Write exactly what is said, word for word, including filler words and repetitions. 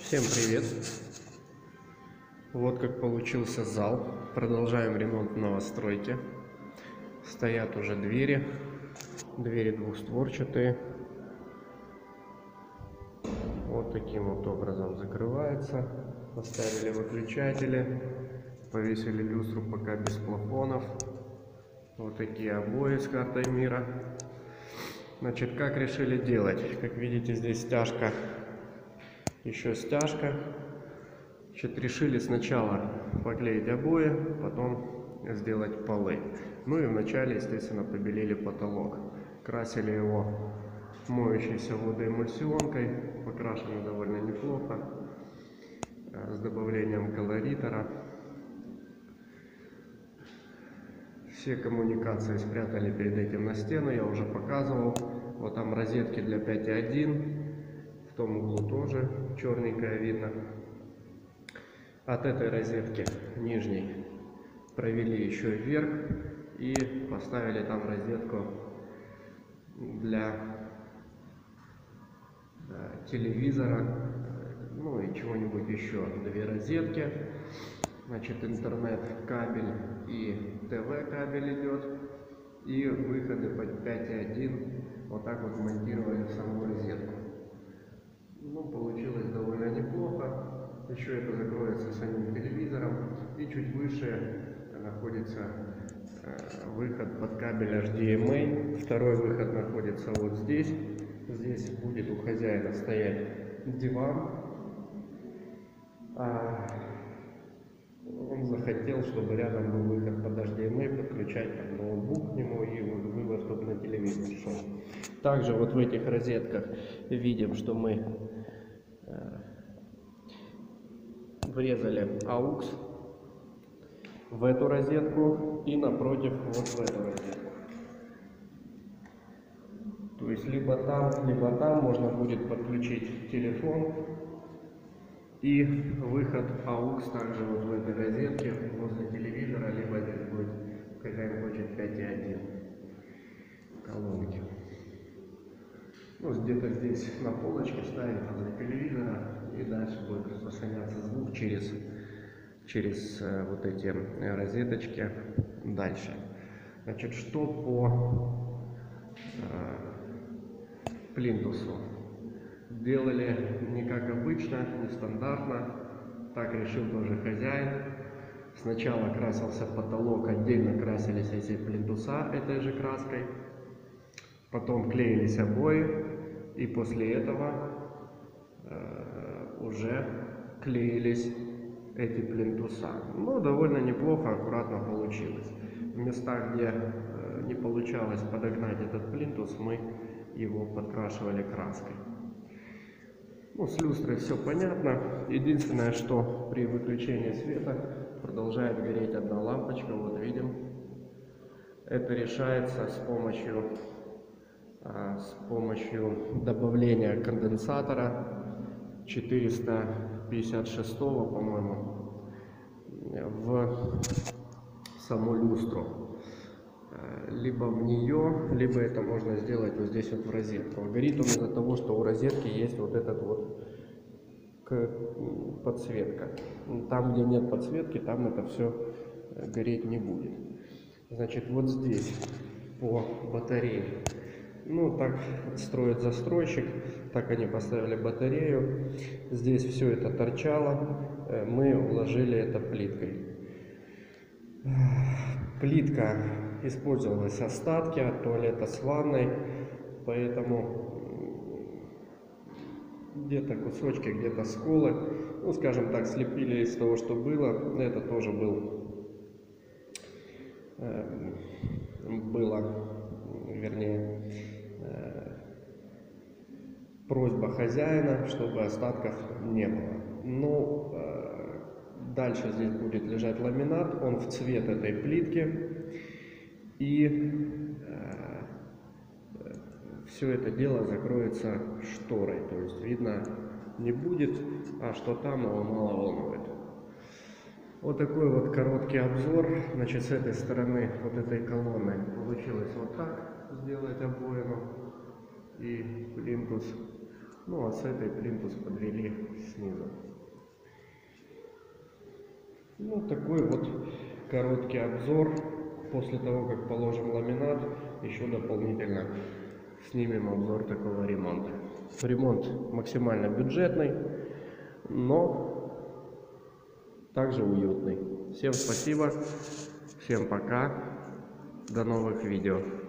Всем привет! Вот как получился зал. Продолжаем ремонт в новостройке. Стоят уже двери. Двери двухстворчатые. Вот таким вот образом закрывается. Поставили выключатели. Повесили люстру пока без плафонов. Вот такие обои с картой мира. Значит, как решили делать? Как видите, здесь стяжка. Еще стяжка. Значит, решили сначала поклеить обои, потом сделать полы. Ну и вначале, естественно, побелили потолок. Красили его моющейся водоэмульсионкой. Покрашено довольно неплохо. С добавлением колоритора. Все коммуникации спрятали перед этим на стену. Я уже показывал. Вот там розетки для пять и один. В том углу тоже черненькое видно. От этой розетки нижней провели еще вверх и поставили там розетку для телевизора, ну и чего-нибудь еще. Две розетки. Значит, интернет кабель и ТВ кабель идет. И выходы под пять и один вот так вот монтировали в саму розетку. Ну, получилось довольно неплохо. Еще это закроется самим телевизором. И чуть выше находится э, выход под кабель эйч ди эм ай. Второй выход находится вот здесь. Здесь будет у хозяина стоять диван. А он захотел, чтобы рядом был выход под эйч ди эм ай, подключать там ноутбук к нему и вывод, чтобы на телевизор шел. Также вот в этих розетках видим, что мы врезали аукс в эту розетку и напротив вот в эту розетку. То есть либо там, либо там можно будет подключить телефон и выход аукс также вот в этой розетке возле телевизора, либо здесь будет, хозяин хочет пять и один колонки. Ну, где-то здесь на полочке ставить возле телевизора, и дальше будет распространяться звук через, через э, вот эти розеточки дальше. Значит, что по э, плинтусу? Делали не как обычно, нестандартно. Так решил тоже хозяин. Сначала красился потолок, отдельно красились эти плинтуса этой же краской. Потом клеились обои, и после этого э, уже клеились эти плинтуса. Ну, довольно неплохо, аккуратно получилось. В местах, где э, не получалось подогнать этот плинтус, мы его подкрашивали краской. Ну, с люстрой все понятно. Единственное, что при выключении света продолжает гореть одна лампочка, вот видим. Это решается с помощью с помощью добавления конденсатора четыреста пятьдесят шестого, по-моему, в саму люстру. Либо в нее, либо это можно сделать вот здесь вот в розетку. Горит он из-за того, что у розетки есть вот этот вот подсветка. Там, где нет подсветки, там это все гореть не будет. Значит, вот здесь по батарее. Ну, так строит застройщик, так они поставили батарею. Здесь все это торчало, мы уложили это плиткой. Плитка использовалась остатки от туалета с ванной, поэтому где-то кусочки, где-то сколы. Ну, скажем так, слепили из того, что было. Это тоже был, было, вернее, просьба хозяина, чтобы остатков не было. Ну, э, дальше здесь будет лежать ламинат, он в цвет этой плитки. И э, все это дело закроется шторой. То есть видно не будет, а что там, его мало волнует. Вот такой вот короткий обзор. Значит, с этой стороны вот этой колонны получилось вот так сделать обоину и плинтус. Ну а с этой плинтус подвели снизу. Ну, такой вот короткий обзор. После того, как положим ламинат, еще дополнительно снимем обзор такого ремонта. Ремонт максимально бюджетный, но также уютный. Всем спасибо, всем пока, до новых видео.